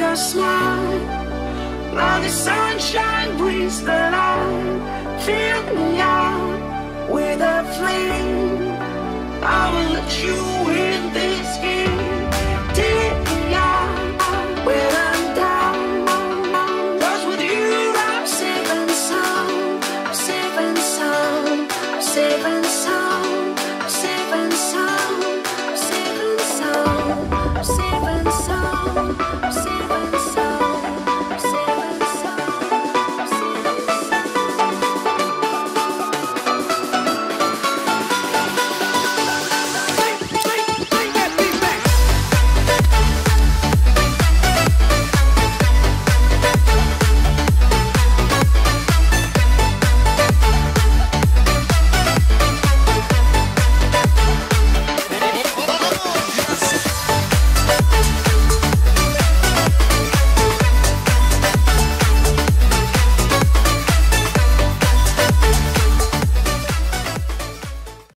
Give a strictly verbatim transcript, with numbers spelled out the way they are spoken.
your smile. Now the sunshine brings the light. Fill me out with a flame. I will let you in this